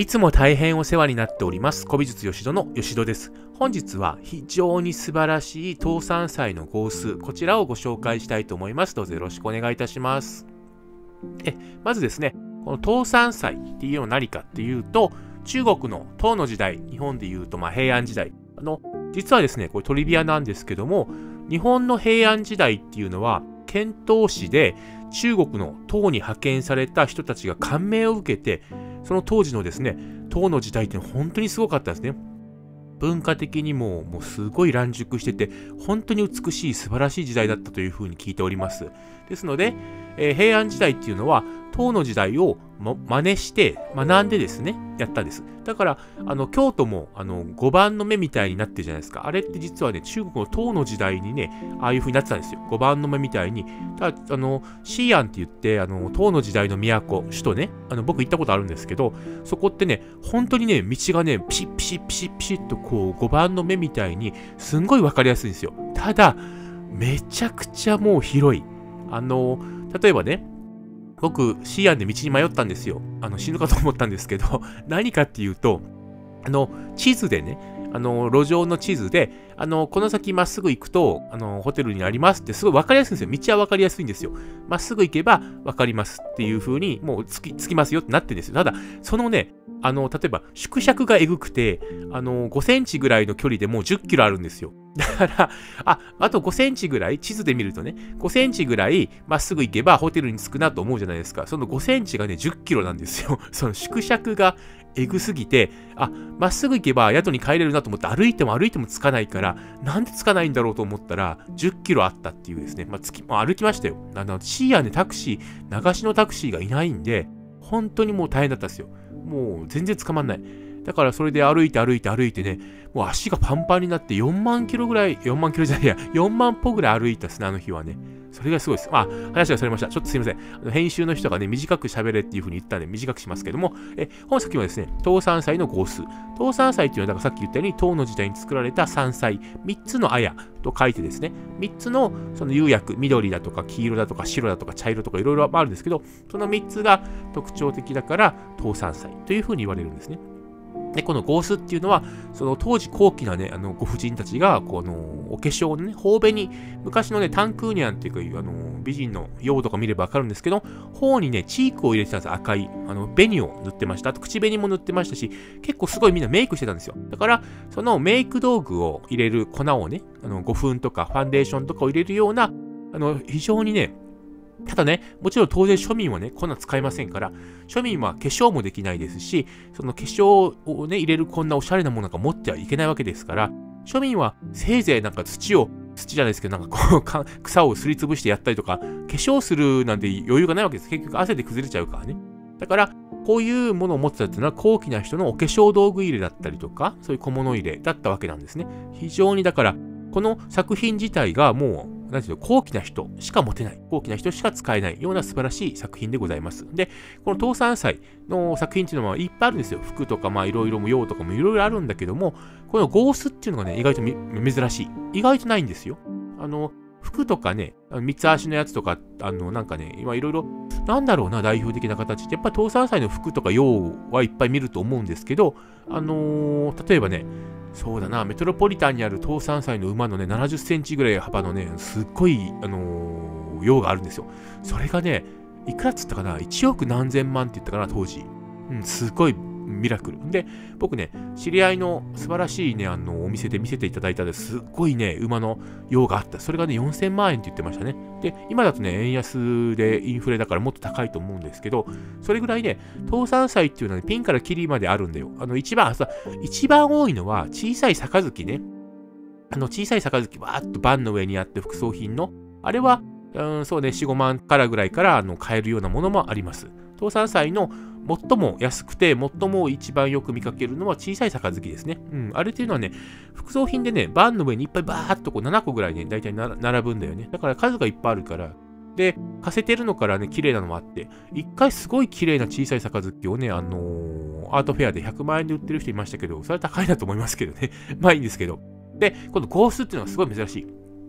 いつも大変お世話になっております。古美術吉戸の吉戸です。本日は非常に素晴らしい倒産祭の号数、こちらをご紹介したいと思います。どうぞよろしくお願いいたします。まずですね、この倒産祭っていうのは何かっていうと、中国の唐の時代、日本でいうと平安時代。実はですね、これトリビアなんですけども、日本の平安時代っていうのは、遣唐使で中国の唐に派遣された人たちが感銘を受けて、その当時のですね、唐の時代って本当にすごかったですね。文化的にもすごい乱熟してて、本当に美しい素晴らしい時代だったというふうに聞いております。ですので、平安時代っていうのは、唐の時代を真似して学んでですね、やったんです。だから、京都も碁盤の目みたいになってるじゃないですか。あれって実はね、中国の唐の時代にね、ああいう風になってたんですよ。碁盤の目みたいに。ただ、西安って言って、唐の時代の都、首都ね、僕行ったことあるんですけど、そこってね、本当にね、道がね、ピシッピシッピシッピシッとこう、碁盤の目みたいに、すんごいわかりやすいんですよ。ただ、めちゃくちゃもう広い。例えばね、僕、西安で道に迷ったんですよ。死ぬかと思ったんですけど、何かっていうと、地図でね、路上の地図で、この先まっすぐ行くと、ホテルにありますってすごい分かりやすいんですよ。道は分かりやすいんですよ。まっすぐ行けば分かりますっていう風に、もう着きますよってなってるんですよ。ただ、そのね、例えば、縮尺がえぐくて、5センチぐらいの距離でもう10キロあるんですよ。だから、あと5センチぐらい、地図で見るとね、5センチぐらいまっすぐ行けばホテルに着くなと思うじゃないですか。その5センチがね、10キロなんですよ。その縮尺がえぐすぎて、まっすぐ行けば宿に帰れるなと思って歩いても着かないから、なんで着かないんだろうと思ったら、10キロあったっていうですね、歩きましたよ。シーアで流しのタクシーがいないんで、本当にもう大変だったんですよ。もう全然捕まんない。だからそれで歩いてね、もう足がパンパンになって4万キロぐらい、4万キロじゃないや、4万歩ぐらい歩いたですね、あの日はね。それがすごいです。話がそれました。ちょっとすいません。編集の人がね、短く喋れっていう風に言ったんで短くしますけども、本作はですね、倒産祭の号数。倒産祭っていうのは、だからさっき言ったように、唐の時代に作られた山祭、3つの綾と書いてですね、3つのその釉薬、緑だとか黄色だとか白だとか茶色とかいろいろあるんですけど、その3つが特徴的だから、倒産祭という風に言われるんですね。で、この号数っていうのは、その当時高貴なね、ご婦人たちが、お化粧のね、頬紅、昔のね、タンクーニャンっていうか、美人の用とか見ればわかるんですけど、頬にね、チークを入れてたんです。赤い、紅を塗ってました。あと、口紅も塗ってましたし、結構すごいみんなメイクしてたんですよ。だから、そのメイク道具を入れる粉をね、5分とかファンデーションとかを入れるような、非常にね、ただね、もちろん当然庶民はね、こんな使いませんから、庶民は化粧もできないですし、その化粧をね、入れるこんなおしゃれなものなんか持ってはいけないわけですから、庶民はせいぜいなんか土じゃないですけど、なんかこう、草をすりつぶしてやったりとか、化粧するなんて余裕がないわけです。結局汗で崩れちゃうからね。だから、こういうものを持ってたっていうのは高貴な人のお化粧道具入れだったりとか、そういう小物入れだったわけなんですね。非常にだから、この作品自体がもう、なんていうの、高貴な人しか持てない、高貴な人しか使えないような素晴らしい作品でございます。で、この倒産祭の作品っていうのはいっぱいあるんですよ。服とか、いろいろも用とかもいろいろあるんだけども、このゴースっていうのがね、意外と珍しい。意外とないんですよ。服とかね、三つ足のやつとか、なんかね、今いろいろ、なんだろうな、代表的な形って、やっぱり倒産祭の服とか用はいっぱい見ると思うんですけど、例えばね、そうだな、メトロポリタンにある倒産祭の馬のね、70センチぐらい幅のね、すっごい、用があるんですよ。それがね、いくらっつったかな、1億何千万って言ったかな、当時。すっごいミラクル。で、僕ね、知り合いの素晴らしいね、お店で見せていただいたすっごいね、馬の用があった。それがね、4000万円って言ってましたね。で、今だとね、円安でインフレだからもっと高いと思うんですけど、それぐらいね、倒産祭っていうのはね、ピンからキリまであるんだよ。一番多いのは小さい杯ね。小さい杯、わーっと盤の上にあって副葬品の、あれは、そうね、4、5万からぐらいから買えるようなものもあります。倒産祭の最も安くて、最も一番よく見かけるのは小さい杯ですね。あれっていうのはね、副葬品でね、盤の上にいっぱいバーっとこう7個ぐらいね、だいたい並ぶんだよね。だから数がいっぱいあるから。で、貸せてるのからね、綺麗なのもあって、一回すごい綺麗な小さい杯をね、アートフェアで100万円で売ってる人いましたけど、それは高いなと思いますけどね。まあいいんですけど。で、このゴースっていうのはすごい珍しい。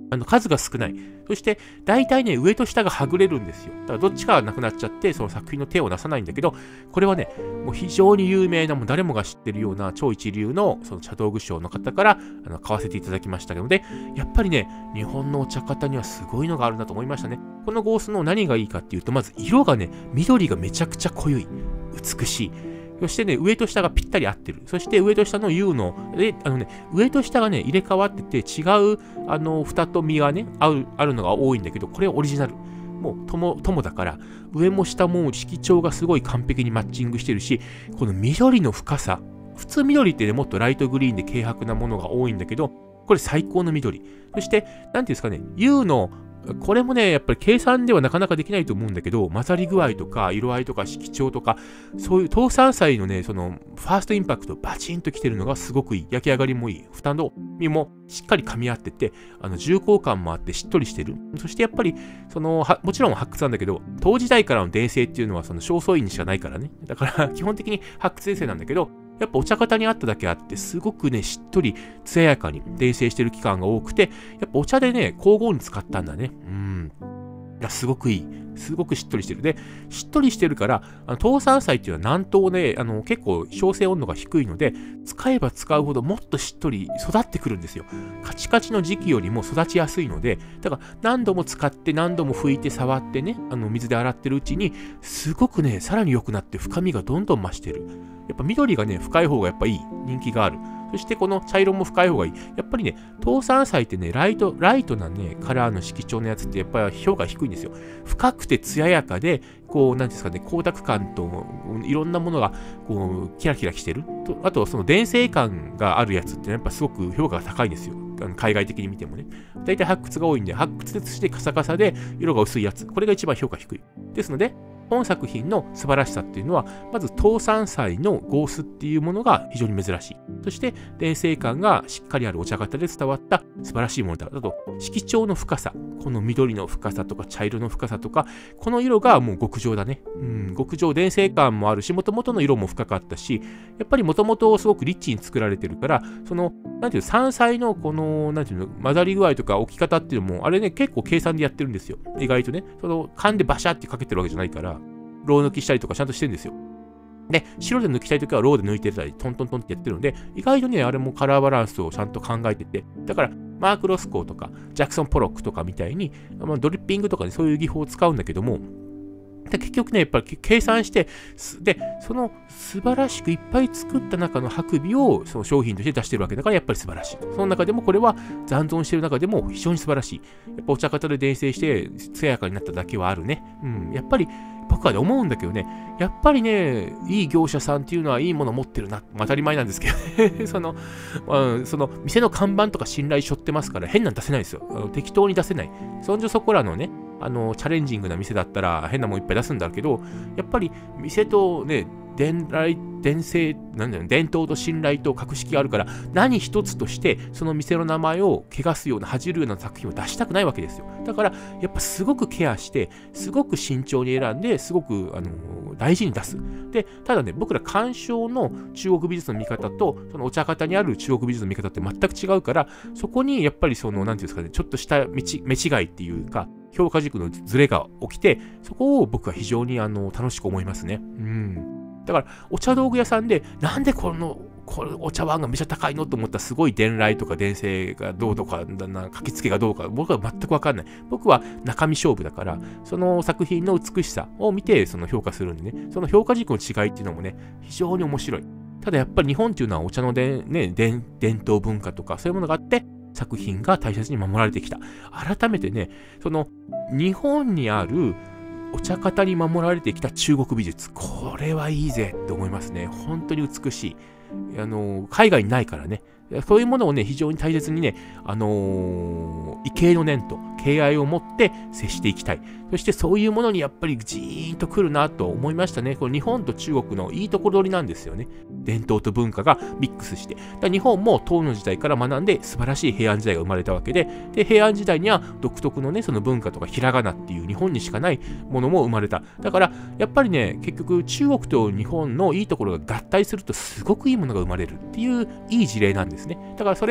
数が少ない。そして、大体ね、上と下がはぐれるんですよ。だからどっちかがなくなっちゃって、その作品の手を出さないんだけど、これはね、もう非常に有名な、もう誰もが知ってるような超一流のその茶道具商の方から買わせていただきましたので、やっぱりね、日本のお茶方にはすごいのがあるなと思いましたね。このゴースの何がいいかっていうと、まず色がね、緑がめちゃくちゃ濃い、美しい。そしてね、上と下がぴったり合ってる。そして上と下の U の、上と下がね、入れ替わってて、違う、蓋と実がね、あるのが多いんだけど、これはオリジナル。もう友だから、上も下も色調がすごい完璧にマッチングしてるし、この緑の深さ。普通緑ってね、もっとライトグリーンで軽薄なものが多いんだけど、これ最高の緑。そして、なんていうんですかね、U の、これもね、やっぱり計算ではなかなかできないと思うんだけど、混ざり具合とか、色合いとか、色調とか、そういう倒産祭のね、その、ファーストインパクト、バチンときてるのがすごくいい。焼き上がりもいい。蓋の身もしっかり噛み合ってて、重厚感もあってしっとりしてる。そしてやっぱり、もちろん発掘なんだけど、当時代からの伝承っていうのは、少数院にしかないからね。だから、基本的に発掘伝承なんだけど、やっぱお茶方にあっただけあって、すごくね、しっとり、艶やかに伝承してる期間が多くて、やっぱお茶でね、黄金に使ったんだね。いや、すごくいい。すごくしっとりしてる。で、しっとりしてるから、倒産祭っていうのは南東で、結構、焼成温度が低いので、使えば使うほどもっとしっとり育ってくるんですよ。カチカチの時期よりも育ちやすいので、だから何度も使って何度も拭いて触ってね、水で洗ってるうちに、すごくね、さらに良くなって深みがどんどん増してる。やっぱ緑がね、深い方がやっぱいい。人気がある。そしてこの茶色も深い方がいい。やっぱりね、倒産祭ってね、ライトなね、カラーの色調のやつってやっぱり評価低いんですよ。深くて艶やかで、こう、なんですかね、光沢感といろんなものが、こう、キラキラしてる。あと、その伝承感があるやつってやっぱすごく評価が高いんですよ。海外的に見てもね。大体発掘が多いんで、発掘してカサカサで色が薄いやつ。これが一番評価低い。ですので、本作品の素晴らしさっていうのは、まず倒産祭のゴースっていうものが非常に珍しい。そして、伝承感がしっかりあるお茶型で伝わった素晴らしいものだ。あと、色調の深さ。この緑の深さとか茶色の深さとか、この色がもう極上だね。極上伝承感もあるし、元々の色も深かったし、やっぱり元々すごくリッチに作られてるから、なんていう山菜のこの、なんていうの、混ざり具合とか置き方っていうのも、あれね、結構計算でやってるんですよ。意外とね。勘でバシャってかけてるわけじゃないから、ロー抜きしたりとかちゃんとしてるんですよ。で、白で抜きたいときはローで抜いてたり、トントントンってやってるので、意外とね、あれもカラーバランスをちゃんと考えてて、だから、マーク・ロスコーとか、ジャクソン・ポロックとかみたいに、ドリッピングとかでそういう技法を使うんだけども、で結局ね、やっぱり計算して、で、その素晴らしくいっぱい作った中の白尾をその商品として出してるわけだから、やっぱり素晴らしい。その中でもこれは残存してる中でも非常に素晴らしい。やっぱお茶方で伝承して、艶やかになっただけはあるね。やっぱり僕はね、思うんだけどね、やっぱりね、いい業者さんっていうのはいいもの持ってるな。当たり前なんですけどね。その店の看板とか信頼しょってますから、変なん出せないですよ。適当に出せない。そんじょそこらのね、チャレンジングな店だったら変なもんいっぱい出すんだけど、やっぱり店とね、伝統と信頼と格式があるから、何一つとしてその店の名前を汚すような、恥じるような作品を出したくないわけですよ。だから、やっぱすごくケアして、すごく慎重に選んで、すごく大事に出す。で、ただね、僕ら鑑賞の中国美術の見方と、そのお茶方にある中国美術の見方って全く違うから、そこにやっぱりなんていうんですかね、ちょっとした目違いっていうか、評価軸のズレが起きて、そこを僕は非常に楽しく思いますね。だから、お茶道具屋さんで、なんでこのお茶碗がめちゃ高いのと思ったら、すごい伝来とか伝承がどうとか、書き付けがどうか、僕は全くわかんない。僕は中身勝負だから、その作品の美しさを見て、評価するんでね、その評価軸の違いっていうのもね、非常に面白い。ただやっぱり日本っていうのはお茶の伝統文化とか、そういうものがあって、作品が大切に守られてきた。改めてね、日本にあるお茶方に守られてきた中国美術。これはいいぜって思いますね。本当に美しい。海外にないからね。そういうものをね、非常に大切にね、畏敬の念と敬愛を持って接していきたい。そしてそういうものにやっぱりジーンと来るなと思いましたね。これ日本と中国のいいところ取りなんですよね。伝統と文化がミックスして。日本も唐の時代から学んで素晴らしい平安時代が生まれたわけで、平安時代には独特のね、その文化とかひらがなっていう日本にしかないものも生まれた。だから、やっぱりね、結局中国と日本のいいところが合体するとすごくいいものが生まれるっていういい事例なんですね。だからそれを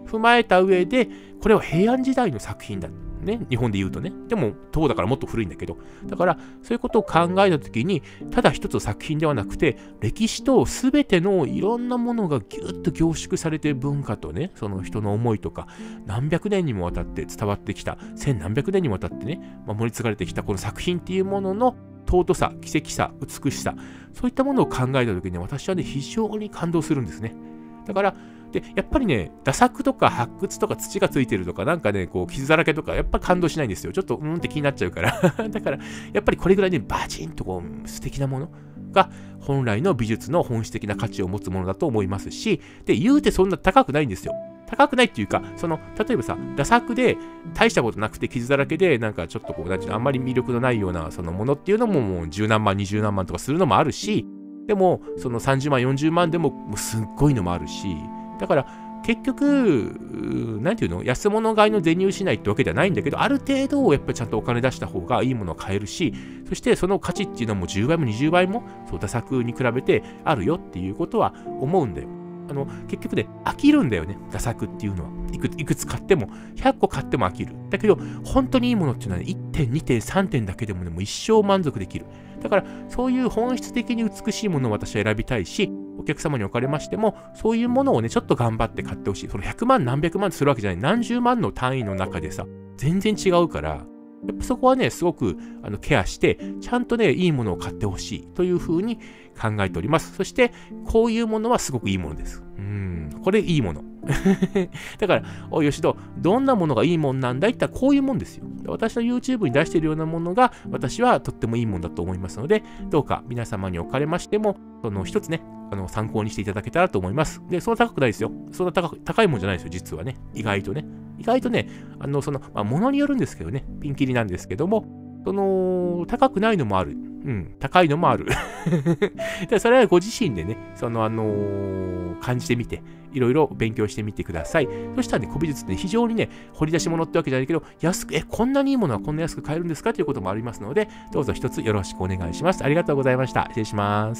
踏まえた上で、これは平安時代の作品だ。ね、日本で言うとね。でも、唐だからもっと古いんだけど。だから、そういうことを考えたときに、ただ一つの作品ではなくて、歴史と全てのいろんなものがぎゅっと凝縮されて文化とね、その人の思いとか、何百年にもわたって伝わってきた、千何百年にもわたってね、守り継がれてきたこの作品っていうものの尊さ、奇跡さ、美しさ、そういったものを考えたときに、私はね、非常に感動するんですね。だから、で、やっぱりね、打作とか発掘とか土がついてるとか、なんかね、こう、傷だらけとか、やっぱ感動しないんですよ。ちょっと、って気になっちゃうから。だから、やっぱりこれぐらいね、バチンとこう、素敵なものが、本来の美術の本質的な価値を持つものだと思いますし、で、言うてそんな高くないんですよ。高くないっていうか、例えばさ、打作で大したことなくて傷だらけで、なんかちょっとこう、なんていうの、あんまり魅力のないような、そのものっていうのも、もう10何万、20何万とかするのもあるし、でも、その30万、40万でも、もうすっごいのもあるし、だから結局、なんていうの、安物買いの税入しないってわけではないんだけど、ある程度やっぱりちゃんとお金出した方がいいものを買えるし、そしてその価値っていうのも10倍も20倍もそう打作に比べてあるよっていうことは思うんだよ。結局ね、飽きるんだよね、打作っていうのは。いくつ買っても、100個買っても飽きる。だけど、本当にいいものっていうのはね、1点、2点、3点だけでもね、もう一生満足できる。だから、そういう本質的に美しいものを私は選びたいし、お客様におかれましても、そういうものをね、ちょっと頑張って買ってほしい。その100万、何百万ってするわけじゃない。何十万の単位の中でさ、全然違うから、やっぱそこはね、すごくケアして、ちゃんとね、いいものを買ってほしいというふうに考えております。そして、こういうものはすごくいいものです。これいいもの。だから、おい、吉戸、どんなものがいいもんなんだいって言ったらこういうもんですよ。私の YouTube に出しているようなものが、私はとってもいいもんだと思いますので、どうか皆様におかれましても、一つね、参考にしていただけたらと思います。で、そんな高くないですよ。そんな高いもんじゃないですよ、実はね。意外とね。ものによるんですけどね、ピンキリなんですけども、高くないのもある。高いのもある。でそれはご自身でね、感じてみて、いろいろ勉強してみてください。そしたらね、古美術って非常にね、掘り出し物ってわけじゃないけど、こんなにいいものはこんな安く買えるんですかということもありますので、どうぞ一つよろしくお願いします。ありがとうございました。失礼します。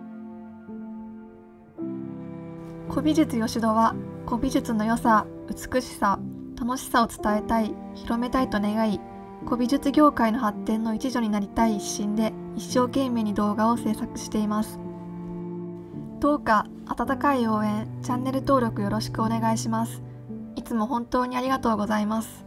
古美術吉戸は、古美術の良さ、美しさ、楽しさを伝えたい、広めたいと願い、古美術業界の発展の一助になりたい一心で一生懸命に動画を制作しています。どうか温かい応援、チャンネル登録よろしくお願いします。いつも本当にありがとうございます。